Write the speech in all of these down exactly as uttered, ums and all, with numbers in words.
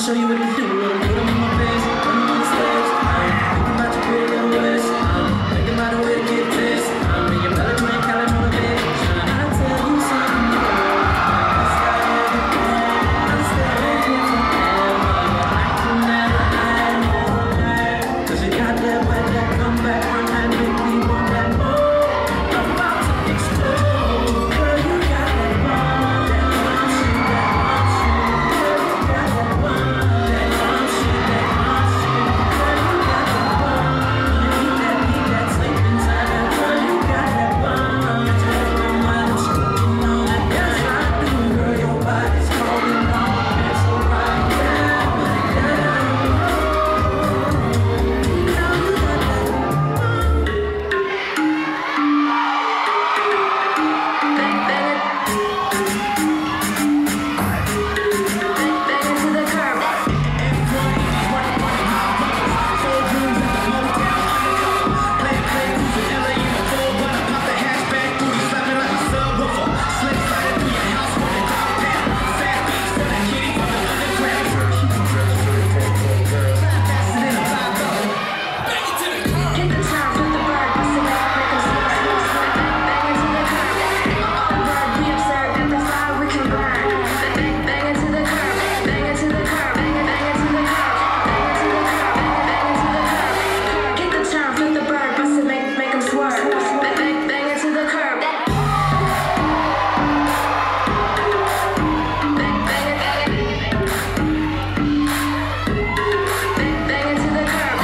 show you what to do. Put them in my face, run them on the stage. I'm thinking about your pretty little waist. I'm thinking about the way to get this. I'm in your belly, man, calling motivation. I tell you something new. I start everything. I start everything forever. I can never, I never learn. Cause you got that wet, that comeback run that make me want that more. I'm about to explode. Girl, you got that bomb. That wants you, that wants you. Girl, you got that bomb. That wants you, that wants you. Girl, you got that bomb. You need that, need that sleeping time. Girl, you got that bomb. You tell me why I'm screwing on that. Yes, I do. Girl, your body's calling on. It's so right, yeah, like that. Now you got that bomb. Bang, bang it. Bang, bang it to the curb. Get the time with the bird, bust it up, make 'em slow, slow, slow. Bang, bang it to the curb. The bird we observe, and the fire we can burn. Bang, bang it to the curb, bang it to the curb, bang it, bang it to the curb, bang it to the curb, bang it, bang it to the curb. Get the time with the bird, bust it, make, make 'em swerve. Bang, bang, bang it to the curb. Bang, bang it, bang it. Bang, bang it to the curb.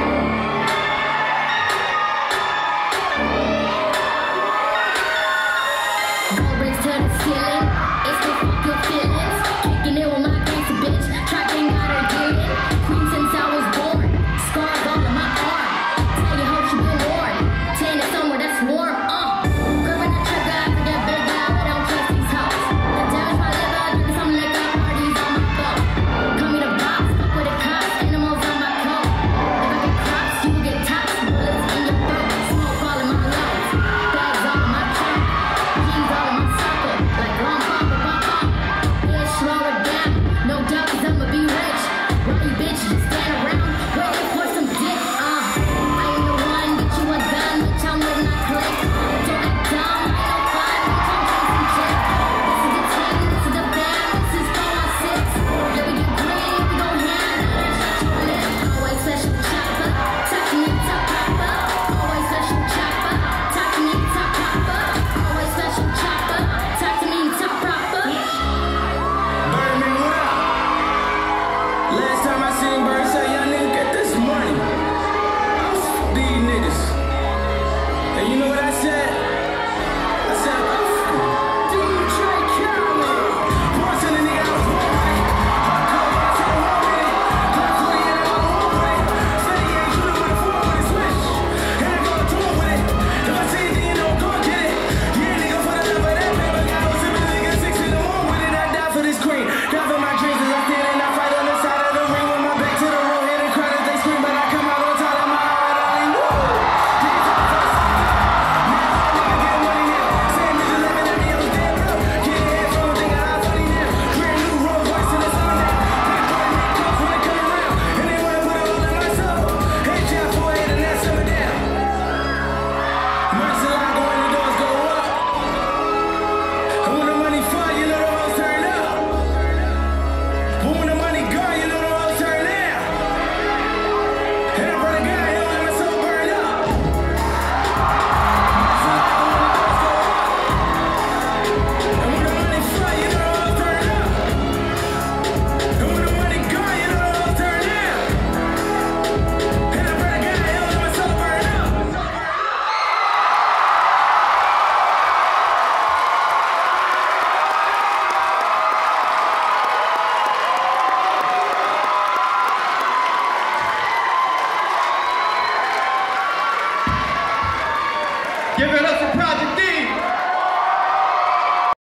Raise to the ceiling, it's the fuck your feelings. Kicking it with my gangsta bitch, tracking out her dealing. Queen since I was born, scars all on my arm. Tell you how she been worn, ten it somewhere that's warm. Uh, curving that trigger, I forget big guy, but I don't trust these hoes. The damage my liver, drinking some liquor, parties on my boat. Call me the boss, fuck with the cops, animals on my coat. If I get crops, you will get tops, bullets in your throat. Smoke all in my lungs, bags all in my trunk. Keys all in my circle, like long bump, bump, bump. Yeah, slow it down, no doubt, cause I'ma be rich. Why you bitch just stand around, waiting for some dick, uh. I ain't the one, get you a gun, bitch, I'm with my click. Don't act dumb, I ain't no fun, bitch, I'm chasing chick. This is the team, this is the band, this is four one six. Yeah, we get green, we go ham, always special chopper, talk to me, top popper. Always special chopper, talk to me, top popper. Always special chopper, talk to me, top proper. Birdman, what up? Last time I seen Bird say, young nigga, get this money. F these niggas. And you know what I said? I said, F D J Khaled. Once in a nigga, I was born with it. Hardcore, I said, I want with it. Black forty and I go home with it. Said he ain't shooting with a four with a switch. And I go to it with it. If I see anything, you know, go get it. Yeah, nigga, for the love of that paper, I was sipping nigga six in the morning with it. I die for this queen. Die for my dreams as I stand and I fight on the side of the ring with my back to the road. Hear the crowd as they scream, but I come out on top of my heart. Only woo. Niggas on the first side. Now I'm nigga get money now. Same bitches living at me on damn road. Get a head from thinking I'm funny now. Brand new Rolls Royce in the summer now. Big boy Nick Cuff when they come around. And they wanna put it all in my soul. Hey, Jeff, four eight and that's summer down. Much till I go and the doors go up. And when the money fly, you know the roads turn up. But when the money gone, you know the roads turn down. And I pray to God, you don't let my soul burn up. Much till I go and the doors go up. And when the money fly, you know the roads turn up. And when the money gone, you know the roads turn down. And I pray to God, you don't let my soul burn up. Give it up for Project D.